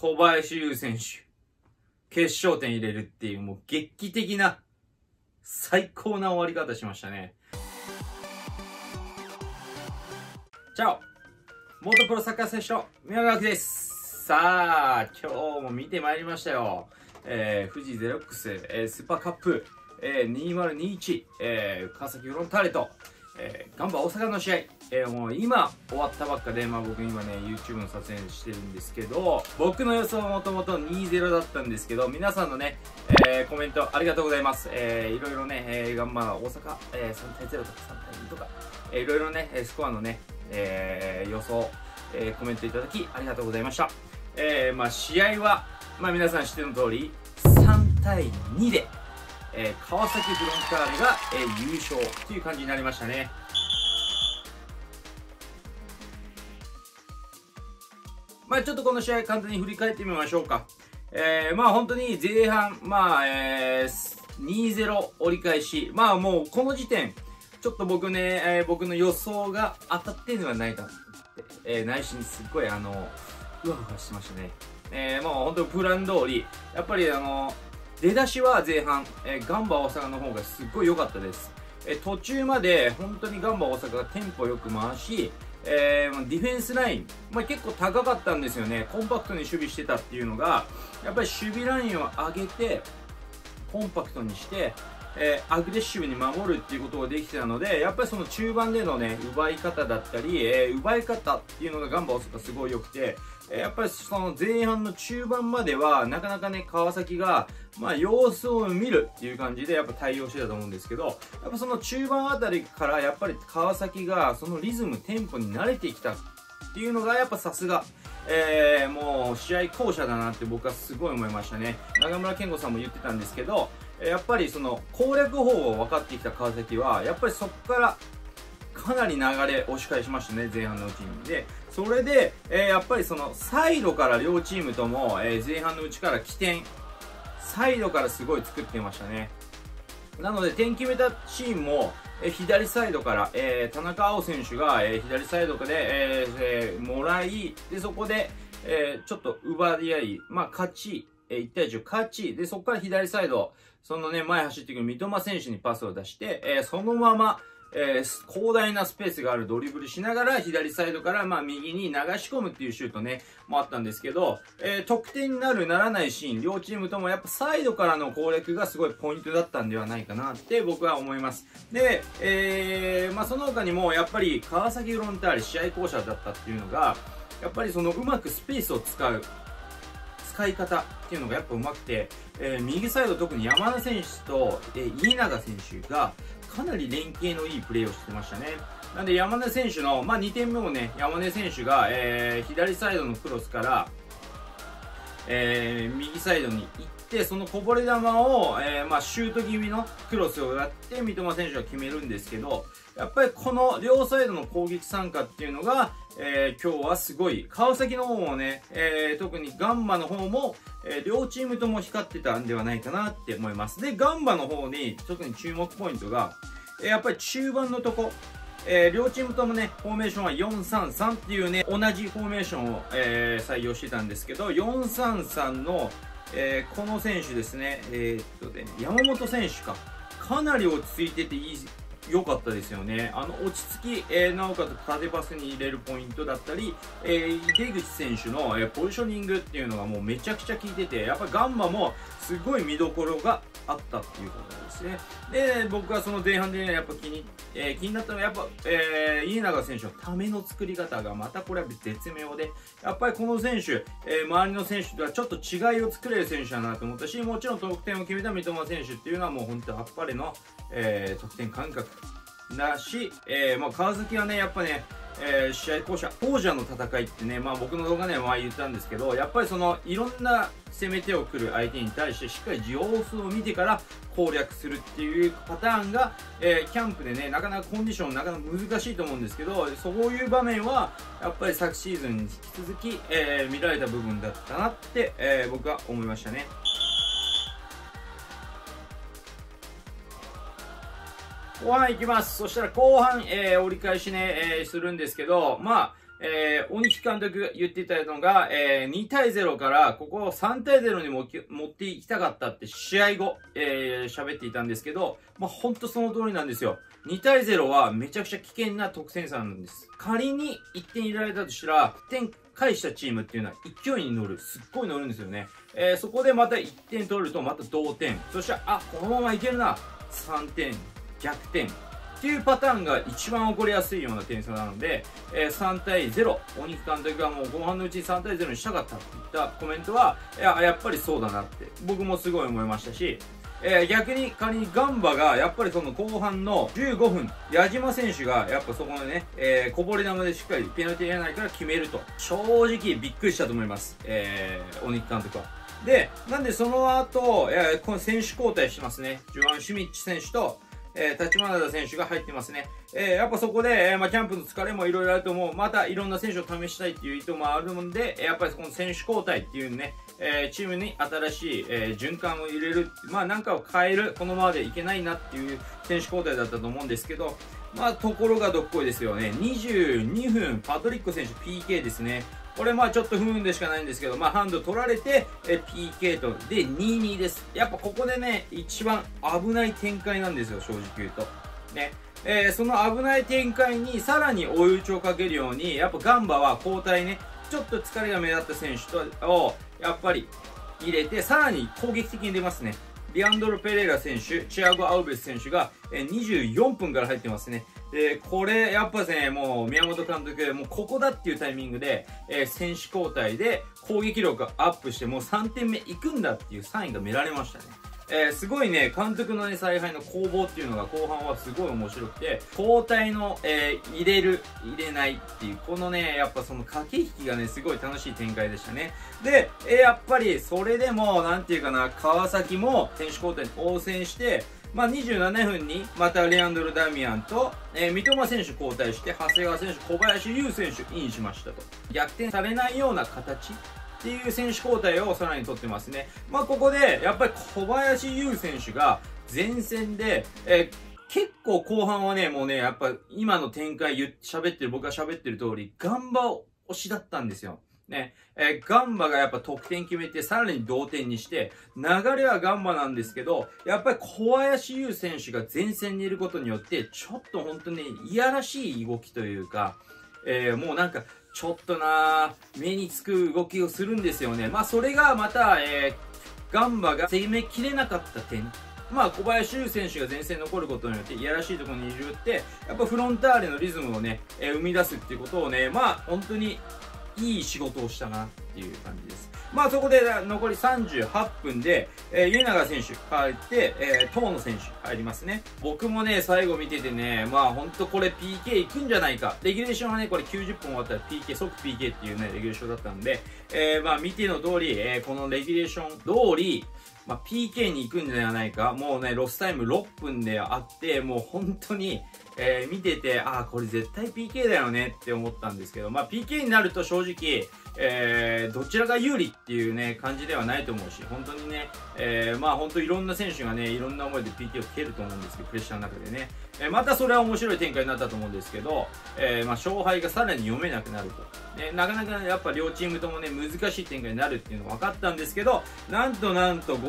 小林優選手、決勝点入れるっていう、もう劇的な、最高な終わり方しましたね。チャオ、元プロサッカー選手の宮川です。さあ、今日も見てまいりましたよ。富士ゼロックス、スーパーカップ、2021、川崎フロンターレと、ガンバ大阪の試合、もう今終わったばっかで、僕今ね、YouTube の撮影してるんですけど、僕の予想はもともと 2-0 だったんですけど、皆さんのね、コメントありがとうございます。いろいろね、ガンバ大阪、3対0とか3対2とか、いろいろね、スコアのね、予想、コメントいただきありがとうございました。試合は、皆さん知っての通り、3対2で、川崎フロンターレが、優勝という感じになりましたね。ちょっとこの試合簡単に振り返ってみましょうか。本当に前半、2-0 折り返し。もうこの時点、ちょっと僕ね、僕の予想が当たってんではないかって、内心すっごい、うわうわしてましたね。もう本当にプラン通り、やっぱり出だしは前半、ガンバ大阪の方がすっごい良かったです。途中まで本当にガンバ大阪がテンポよく回し、ディフェンスライン、結構高かったんですよね。コンパクトに守備してたっていうのが、やっぱり守備ラインを上げて、コンパクトにして、アグレッシブに守るっていうことができてたので、やっぱりその中盤でのね、奪い方だったり、奪い方っていうのがガンバ大阪すごい良くて、やっぱりその前半の中盤までは、なかなかね、川崎が、様子を見るっていう感じでやっぱ対応してたと思うんですけど、やっぱその中盤あたりからやっぱり川崎がそのリズム、テンポに慣れてきたっていうのがやっぱさすが、もう試合巧者だなって僕はすごい思いましたね。長村健吾さんも言ってたんですけど、やっぱりその攻略法を分かってきた川崎は、やっぱりそこからかなり流れ押し返しましたね、前半のうちに。で、それで、やっぱりそのサイドから両チームとも、前半のうちから起点、サイドからすごい作ってましたね。なので、点決めたシーンも、左サイドから、田中碧選手が、左サイドで、もらい、で、そこで、ちょっと奪い合い、勝ち、1対10勝ち、で、そこから左サイド、そのね、前走ってくる三笘選手にパスを出して、そのまま、広大なスペースがあるドリブルしながら左サイドから右に流し込むっていうシュートね、もあったんですけど、得点になるならないシーン、両チームともやっぱサイドからの攻略がすごいポイントだったんではないかなって僕は思います。で、その他にもやっぱり川崎フロンターレ試合巧者だったっていうのが、やっぱりそのうまくスペースを使い方っていうのがやっぱうまくて、右サイド特に山田選手と、家長選手がかなり連携のいいプレーをしてましたね。なんで山根選手の、2点目もね、山根選手が、左サイドのクロスから、右サイドに行って、そのこぼれ球を、シュート気味のクロスをやって、三笘選手は決めるんですけど、やっぱりこの両サイドの攻撃参加っていうのが、今日はすごい、川崎の方もね、特にガンバの方も、両チームとも光ってたんではないかなって思います。で、ガンバの方に特に注目ポイントが、やっぱり中盤のとこ、両チームともね、フォーメーションは4-3-3っていうね、同じフォーメーションを、採用してたんですけど、4-3-3の、この選手ですね、山本選手かなり落ち着いてて良かったですよね。落ち着き、なおかつ縦パスに入れるポイントだったり、出口選手の、ポジショニングっていうのがもうめちゃくちゃ効いてて、やっぱガンバもすごい見どころがあったっていうことですね。で、僕はその前半でね、やっぱ気になったのは、やっぱ、家長選手のための作り方がまたこれは絶妙で、やっぱりこの選手、周りの選手とはちょっと違いを作れる選手だなと思ったし、もちろん得点を決めた三笘選手っていうのはもう本当にあっぱれの、得点感覚だし、川崎はね、やっぱね、試合巧者、王者の戦いってね、僕の動画では言ったんですけど、やっぱりその、いろんな攻め手をくる相手に対して、しっかり様子を見てから攻略するっていうパターンが、キャンプでね、なかなかコンディションなかなか難しいと思うんですけど、そういう場面は、やっぱり昨シーズンに引き続き、見られた部分だったなって、僕は思いましたね。後半いきます。そしたら後半、折り返しね、するんですけど、 鬼木監督が言ってたのが、2対0からここを3対0に持っていきたかったって試合後、喋っていたんですけど、まあ、ほんとその通りなんですよ。2対0はめちゃくちゃ危険な得点差なんです。仮に1点入れられたとしたら、1点返したチームっていうのは勢いに乗る。すっごい乗るんですよね。そこでまた1点取るとまた同点。そしたら、あ、このままいけるな。3点、逆転。っていうパターンが一番起こりやすいような点差なので、3対0、鬼木監督がもう後半のうちに3対0にしたかったって言ったコメントは、やっぱりそうだなって僕もすごい思いましたし、逆に仮にガンバがやっぱりその後半の15分、矢島選手がやっぱそこでね、こぼれ球でしっかりペナルティーやらないから決めると、正直びっくりしたと思います、鬼木監督は。で、なんでその後、この選手交代しますね。ジョアン・シュミッチ選手と、立花田選手が入ってますね。やっぱそこで、キャンプの疲れもいろいろあると思う。またいろんな選手を試したいっていう意図もあるので、やっぱりこの選手交代っていうね、チームに新しい、循環を入れる。まあなんかを変える。このままでいけないなっていう選手交代だったと思うんですけど、まあところがどっこいですよね。22分、パトリック選手 PK ですね。これまあちょっと不運でしかないんですけど、まあハンド取られて、PK と、で、2-2です。やっぱここでね、一番危ない展開なんですよ、正直言うと。ね。その危ない展開にさらに追い打ちをかけるように、やっぱガンバは交代ね、ちょっと疲れが目立った選手を、やっぱり入れて、さらに攻撃的に出ますね。リアンドロ・ペレイラ選手、チアゴ・アウベス選手が24分から入ってますね。これ、やっぱね、もう宮本監督、もうここだっていうタイミングで、選手交代で攻撃力がアップして、もう3点目いくんだっていうサインが見られましたね。すごいね、監督のね、采配の攻防っていうのが後半はすごい面白くて、交代の、入れる、入れないっていう、このね、やっぱその駆け引きがね、すごい楽しい展開でしたね。で、やっぱりそれでも、なんていうかな、川崎も選手交代に応戦して、まあ、27分にまたレアンドロ・ダミアンと、三笘選手交代して、長谷川選手、小林優選手インしましたと。逆転されないような形っていう選手交代をさらに取ってますね。まあ、ここで、やっぱり小林優選手が前線で、結構後半はね、もうね、やっぱ今の展開僕が喋ってる通り、ガンバ推しだったんですよ。ね、ガンバがやっぱ得点決めて、さらに同点にして、流れはガンバなんですけど、やっぱり小林優選手が前線にいることによって、ちょっと本当にね、いやらしい動きというか、もうなんか、ちょっとな目につく動きをするんですよね。まあそれがまた、ガンバが攻めきれなかった点。まあ小林優選手が前線に残ることによっていやらしいところにいるって、やっぱフロンターレのリズムをね、生み出すっていうことをね、まあ本当にいい仕事をしたなっていう感じです。まあそこで残り38分で、家永選手帰って、遠野選手入りますね。僕もね、最後見ててね、まあほんとこれ PK いくんじゃないか。レギュレーションはね、これ90分終わったら PK、即 PK っていうね、レギュレーションだったんで、まあ見ての通り、このレギュレーション通り、まあ、PK に行くんじゃないか。もうね、ロスタイム6分であって、もう本当に、見てて、これ絶対 PK だよねって思ったんですけど、まあ、PK になると正直、どちらが有利っていうね、感じではないと思うし、本当にね、まあ本当いろんな選手がね、いろんな思いで PK を蹴ると思うんですけど、プレッシャーの中でね。またそれは面白い展開になったと思うんですけど、まあ勝敗がさらに読めなくなると。ね、なかなかやっぱ両チームともね、難しい展開になるっていうのは分かったんですけど、なんと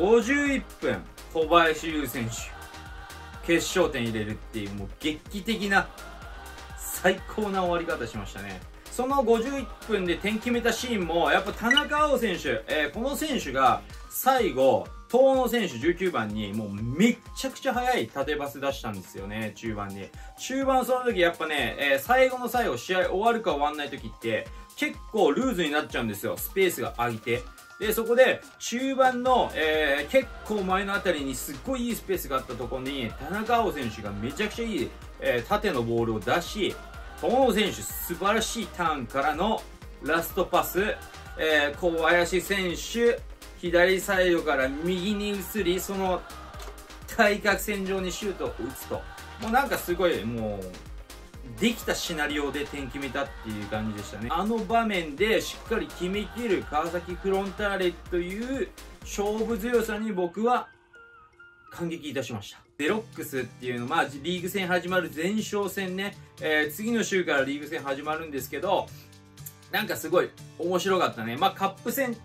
51分、小林優選手、決勝点入れるっていう、もう劇的な、最高な終わり方しましたね。その51分で点決めたシーンも、やっぱ田中碧選手、この選手が最後、遠野選手19番にもうめっちゃくちゃ速い縦パス出したんですよね、中盤に。中盤その時やっぱね、最後の最後試合終わるか終わんない時って結構ルーズになっちゃうんですよ、スペースが空いて。で、そこで中盤の、結構前のあたりにすっごいいいスペースがあったところに田中碧選手がめちゃくちゃいい、縦のボールを出し、遠野選手素晴らしいターンからのラストパス、小林選手、左サイドから右に移り、その対角線上にシュートを打つと。もうなんかすごい、もう、できたシナリオで点決めたっていう感じでしたね。あの場面でしっかり決めきる川崎フロンターレという勝負強さに僕は感激いたしました。デロックスっていうのは、リーグ戦始まる前哨戦ね、次の週からリーグ戦始まるんですけど、 なんかすごい面白かったね。まあ、カップ戦って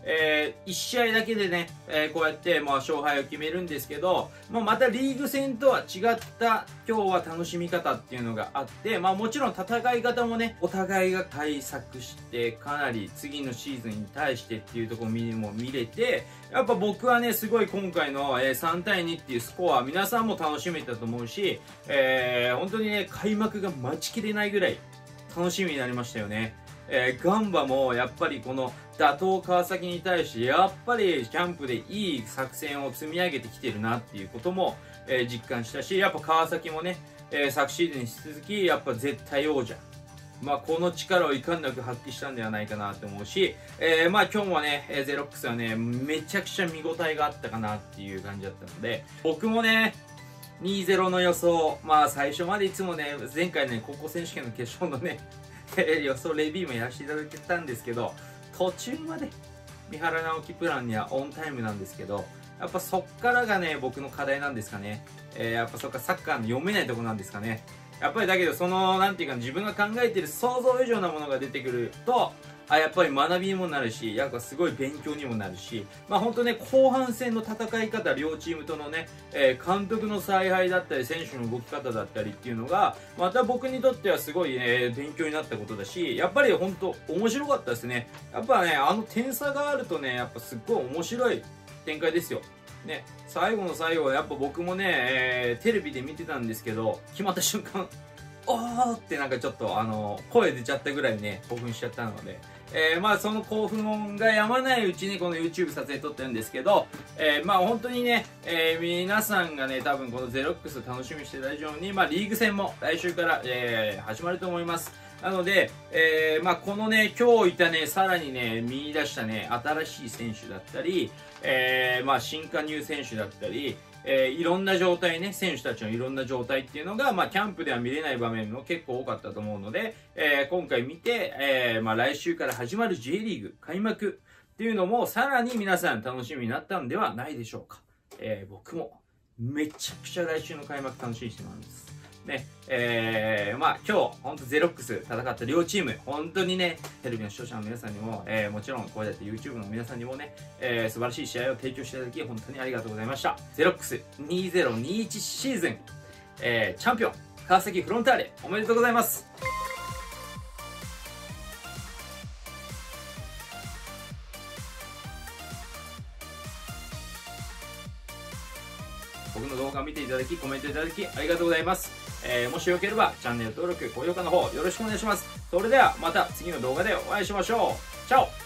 、1試合だけでね、こうやって、まあ、勝敗を決めるんですけど、まあ、またリーグ戦とは違った今日は楽しみ方っていうのがあって、まあ、もちろん戦い方もね、お互いが対策して、かなり次のシーズンに対してっていうところも見れて、やっぱ僕はね、すごい今回の3対2っていうスコア、皆さんも楽しめたと思うし、本当にね、開幕が待ちきれないぐらい楽しみになりましたよね。ガンバもやっぱりこの打倒川崎に対してやっぱりキャンプでいい作戦を積み上げてきてるなっていうことも、実感したし、やっぱ川崎もね、昨シーズンに引き続きやっぱ絶対王者、まあ、この力をいかんなく発揮したんではないかなと思うし、まあ今日もね、ゼロックスはね、めちゃくちゃ見応えがあったかなっていう感じだったので、僕もね、2-0の予想、まあ最初までいつもね、前回ね、高校選手権の決勝のね、予想レビューもやらせていただけたんですけど、途中まで三原直樹プランにはオンタイムなんですけど、やっぱそっからがね、僕の課題なんですかね。やっぱそっかサッカーの読めないとこなんですかね。やっぱりだけどその、なんていうか自分が考えてる想像以上なものが出てくると、やっぱり学びにもなるし、やっぱすごい勉強にもなるし、まあ本当ね、後半戦の戦い方、両チームとのね、監督の采配だったり、選手の動き方だったりっていうのが、また僕にとってはすごい、勉強になったことだし、やっぱり本当面白かったですね。やっぱね、あの点差があるとね、やっぱすっごい面白い展開ですよ。ね、最後の最後はやっぱ僕もね、テレビで見てたんですけど、決まった瞬間、おーってなんかちょっと声出ちゃったぐらいね、興奮しちゃったので、まあその興奮がやまないうちにこの YouTube 撮影撮ってるんですけど、まあ本当にね、皆さんがね、多分このゼロックス楽しみにしてた以上に、まあリーグ戦も来週から、始まると思います。なので、まあこのね、今日いたね、さらにね、見出したね、新しい選手だったり、まあ新加入選手だったり、いろんな状態ね、選手たちのいろんな状態っていうのが、まあ、キャンプでは見れない場面も結構多かったと思うので、今回見て、まあ、来週から始まる J リーグ開幕っていうのも、さらに皆さん楽しみになったんではないでしょうか。僕もめちゃくちゃ来週の開幕楽しみにしてます。ね、まあ今日、ほんとゼロックス戦った両チーム、本当にね、テレビの視聴者の皆さんにも、もちろんこうやって YouTube の皆さんにもね、素晴らしい試合を提供していただき、本当にありがとうございました。ゼロックス2021シーズン、チャンピオン、川崎フロンターレ、おめでとうございます。僕の動画を見ていただき、コメントいただき、ありがとうございます。もしよければ、チャンネル登録、高評価の方、よろしくお願いします。それでは、また次の動画でお会いしましょう。チャオ。